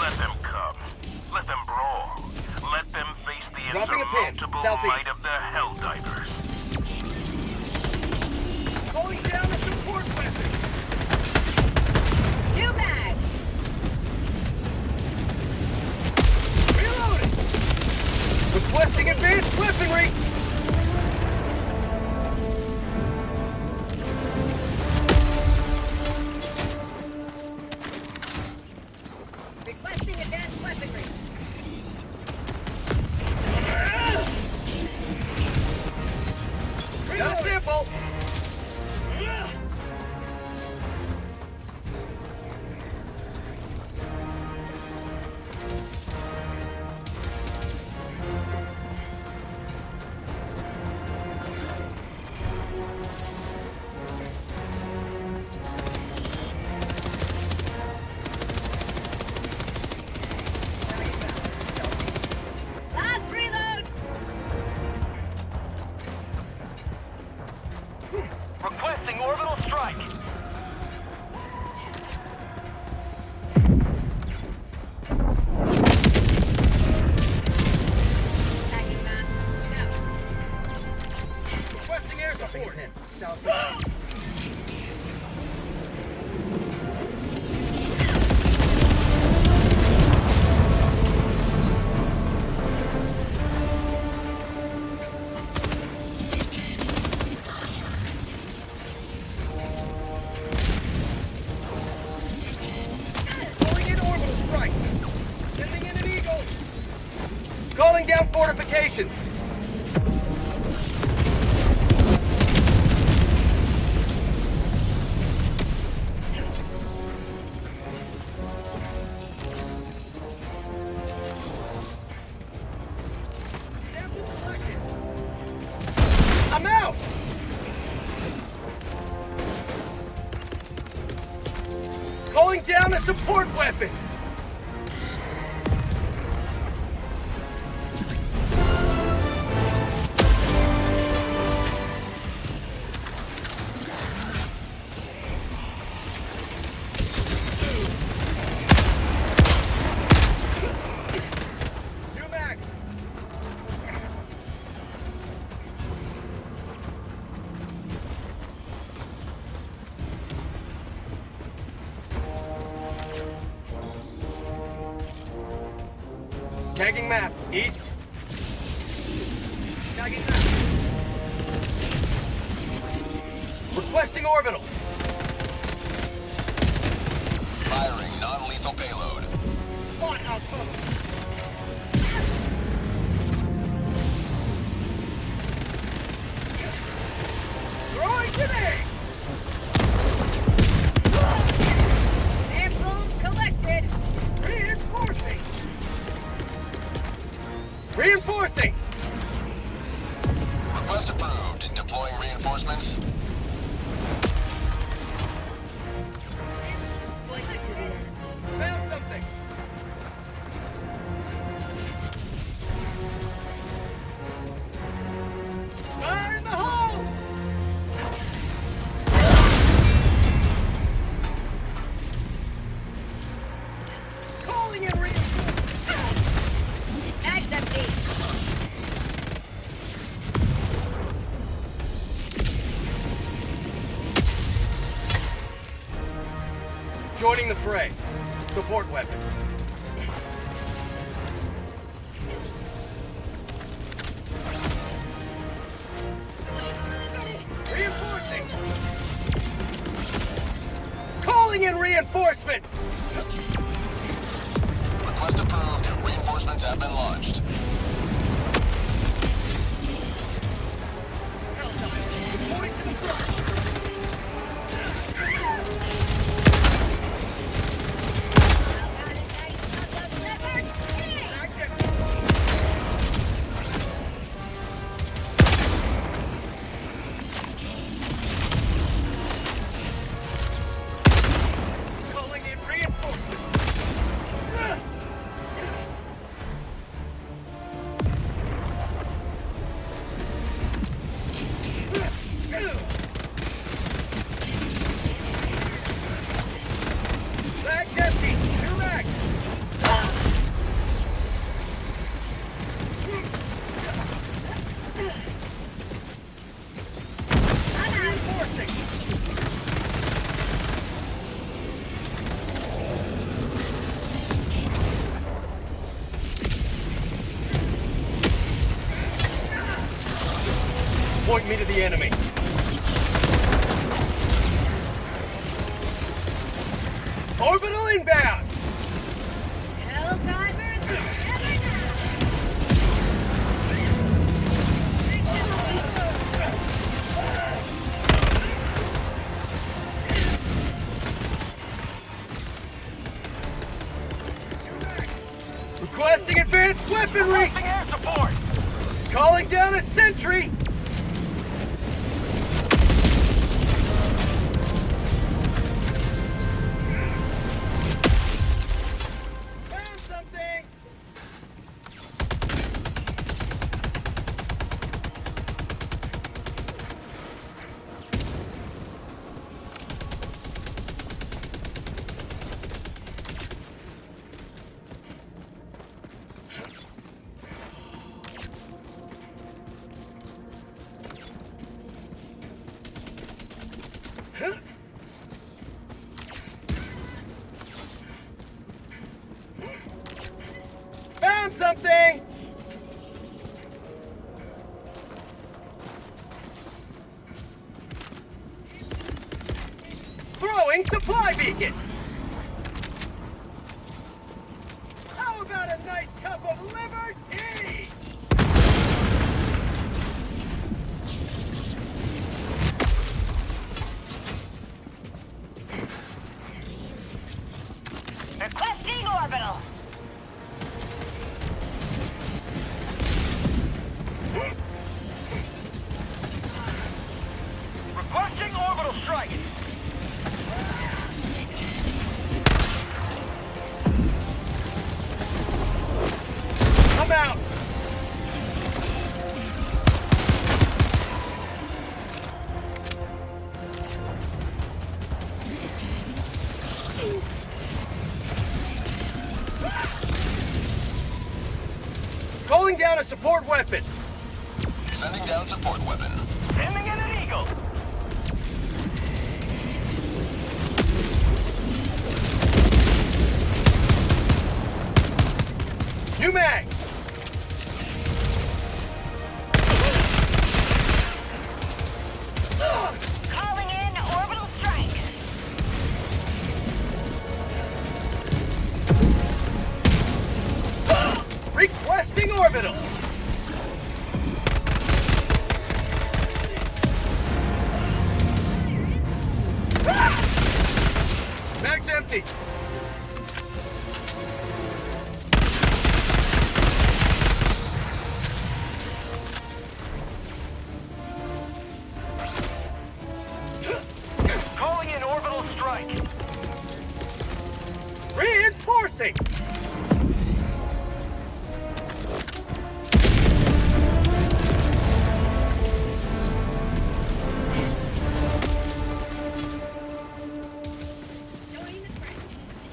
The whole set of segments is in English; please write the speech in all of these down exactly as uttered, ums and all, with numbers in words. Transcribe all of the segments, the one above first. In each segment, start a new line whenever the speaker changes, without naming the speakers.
Let them come. Let them brawl. Let them face the
Dropping a pin.
insurmountable
Southeast.
might of the Helldivers.
Going down a support weapon!
New mag!
Reloading! Requesting advanced weaponry!
Requesting advanced weaponry.
Got a sample!
Last reload!
Requesting orbital strike!
Tagging map. Go.
Requesting air support! Calling in orbital strike! Sending in an eagle! Calling down fortifications! Sample collected. I'm out! Calling down a support weapon! New mag! Tagging map, east. Tagging map. Requesting orbital.
Firing non-lethal payload.
Spot outpost. Throwing grenade!
Samples collected.
Reinforcing! Reinforcing!
Request approved. Deploying reinforcements.
Found something! Fire in the hole! Calling in reinforcements!
Mag's empty.
Joining the fray. Support weapon. Reinforcing! Calling in reinforcements!
Request approved. Reinforcements have been launched.
Reporting to the front! Calling in reinforcements! point me to the enemy. Orbital inbound!
Helldivers together now!
Requesting advanced weaponry!
Requesting air support!
Calling down a sentry! Found something! Found something! Throwing supply beacon! How about a nice cup of liver tea?
Requesting orbital!
Requesting orbital strike!
I'm out! Calling down a support weapon!
Sending down support weapon.
Sending in an eagle!
New mag!
Calling in orbital strike!
Requesting orbital! Mag's empty!
Calling in orbital strike!
Reinforcing!
Join the fray.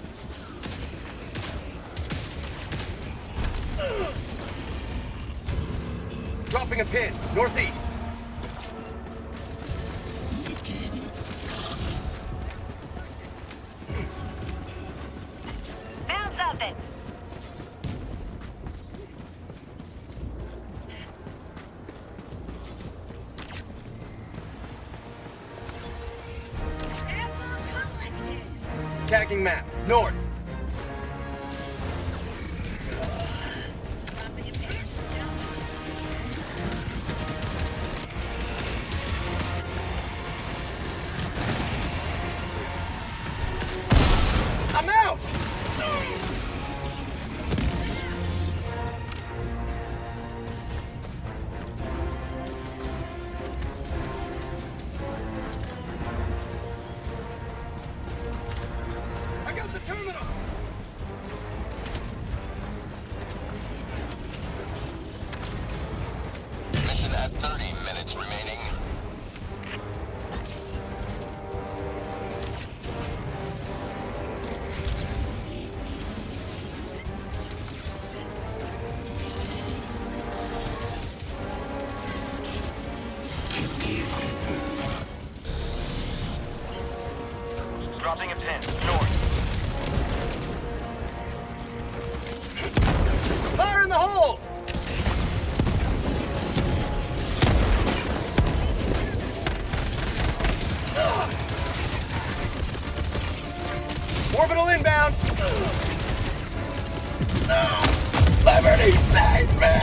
Dropping a pin, northeast.
Found something! Ammo collected!
Tagging map, north.
Dropping a pin. Down.
I'm out! I got the terminal!
Mission at thirty minutes remaining.
Dropping a pin, north.
Fire in the hole! Somebody save me!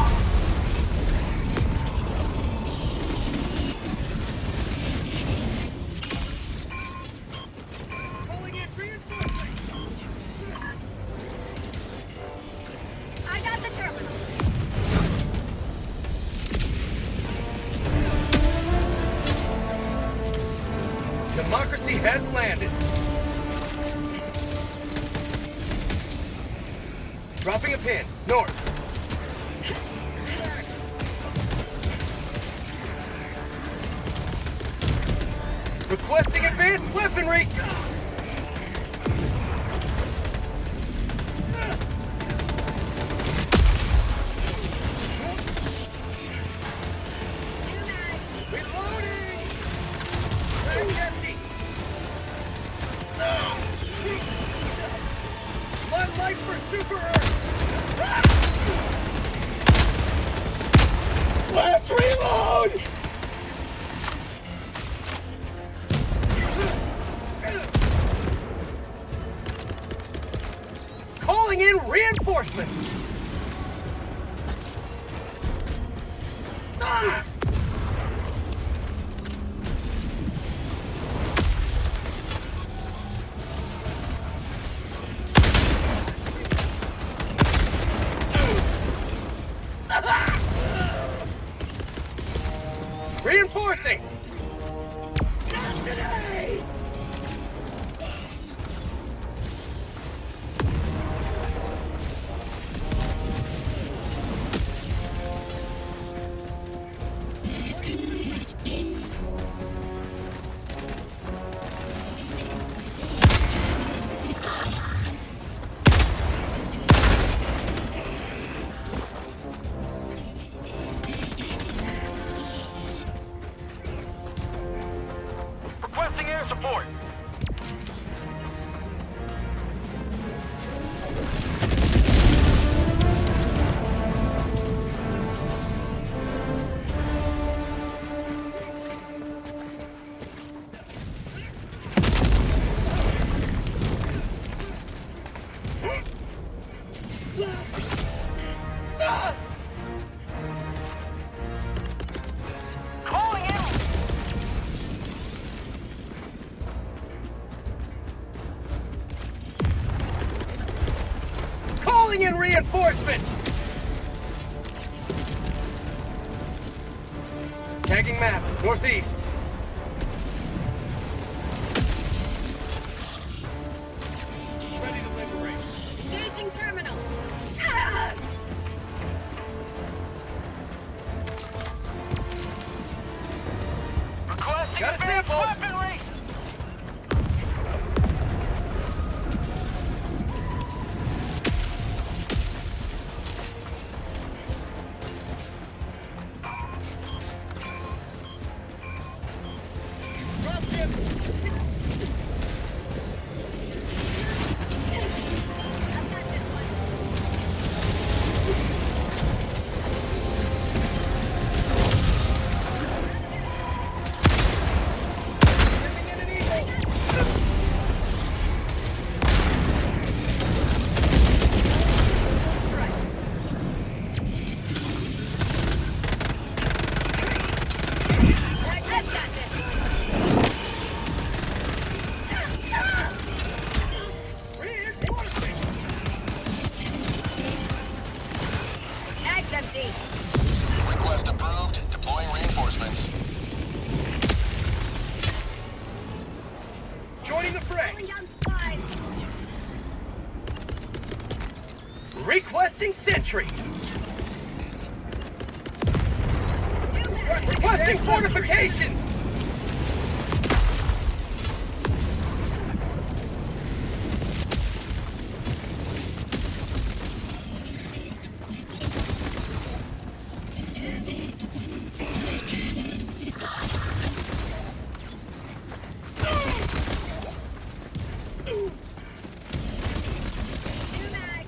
Calling in reinforcements!
I got the terminal.
Democracy has landed. Dropping a pin. North. Requesting advanced weaponry. Reloading. Tank empty. Blood light for Super Earth. Last reload! Calling in reinforcements! Ah! Reinforcing! Not today! Requesting air support. Ah! Calling in. Calling in reinforcement! Tagging map, northeast. Ready to liberate.
Engaging terminal.
Requesting got a sample! Weaponry! Drop him! Sending in an eagle!
I've got this.
Reinforcing!
Bag's empty.
Request approved. Deploying reinforcements.
Joining the fray!
Pulling down supplies.
Requesting sentry!
New mag.
Requesting fortifications!
New mag.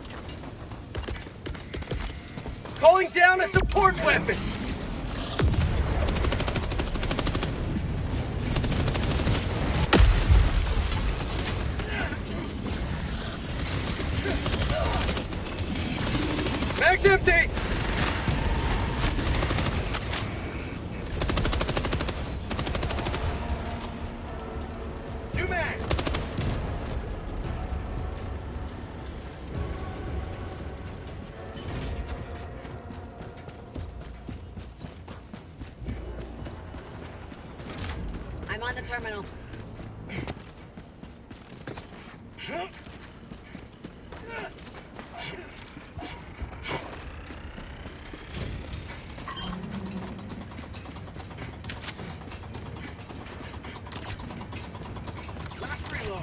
Calling down a support weapon! Mag's empty! Two mags!
I'm on the terminal.
Last reload.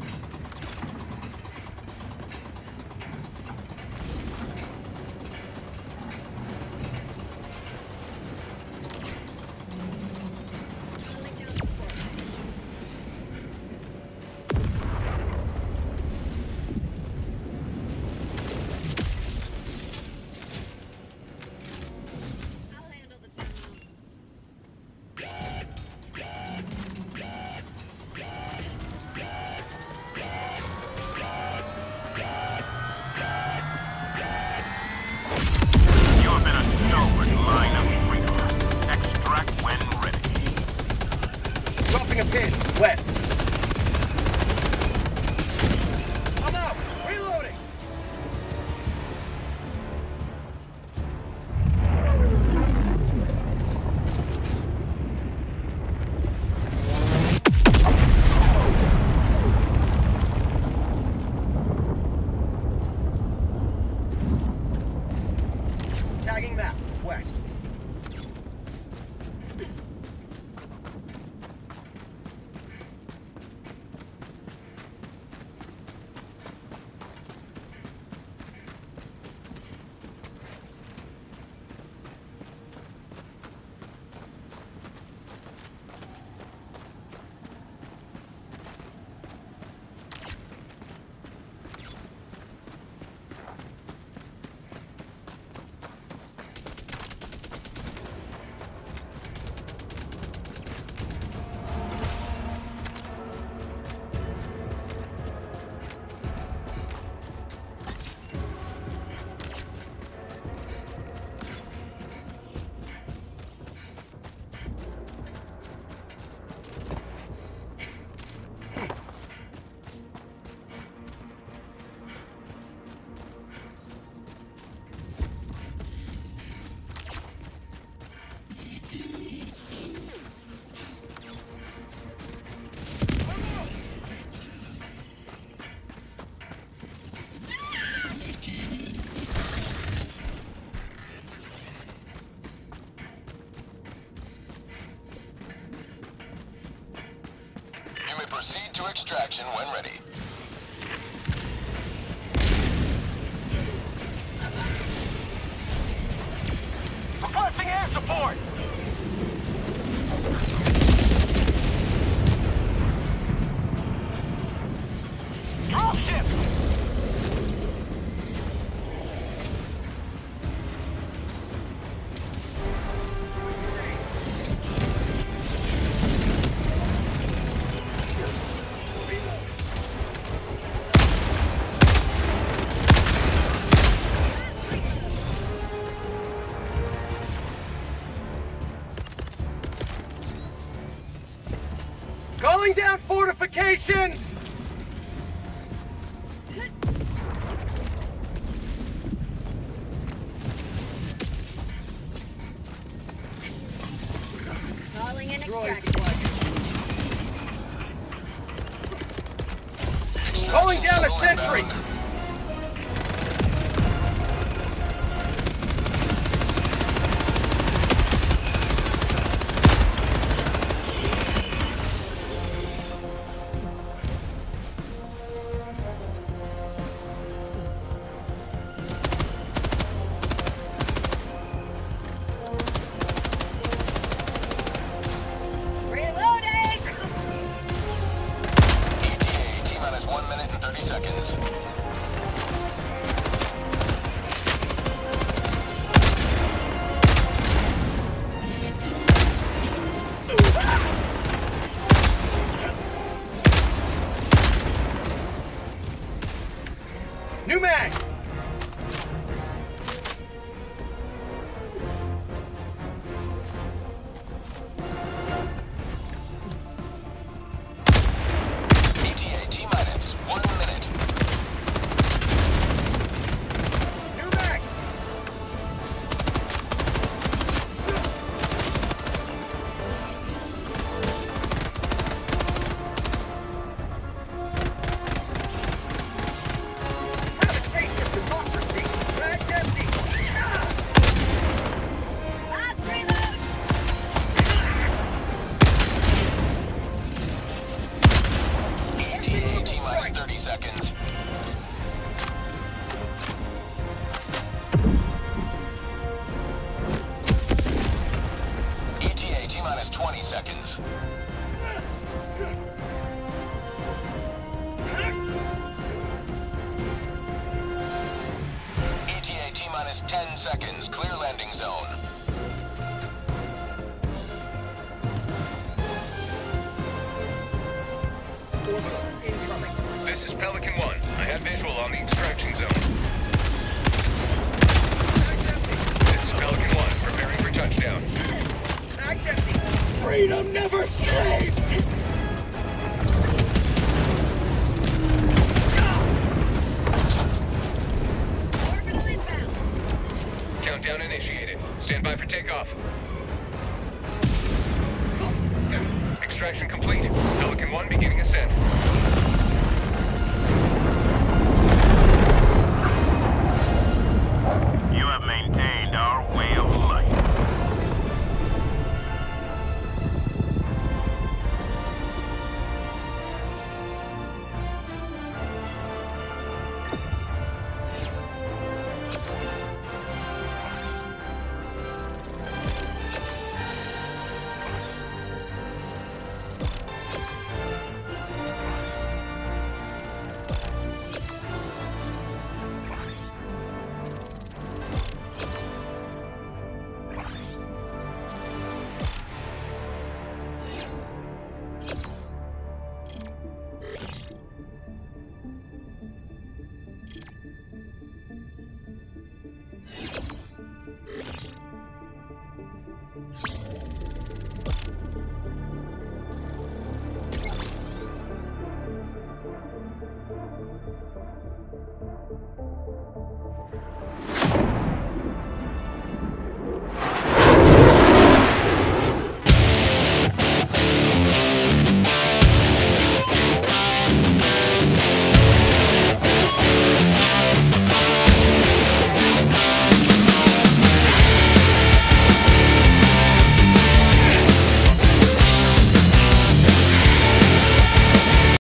Calling down support. I'll handle the terminal.
You have been a stalwart line of freedom. Extract when ready.
Dropping a pin, west. I'm out! Reloading! Tagging map, west.
You may proceed to extraction when ready.
Requesting air support! Drill ships!
Calling down fortifications!
Calling in
Droid
extraction.
supply. Calling down a sentry!
Reloading!
E T A, T-minus one minute and thirty seconds.
New mag!
seconds. E T A T-minus ten seconds. Clear landing zone.
Orbital incoming.
This is Pelican one. I have visual on the extraction zone.
Mag's empty.
This is Pelican one, preparing for touchdown.
Mag's empty.
Freedom never sleeps!
Orbital inbound.
Countdown initiated. Stand by for takeoff. Extraction complete. Pelican one beginning ascent.
You have maintained our way of life.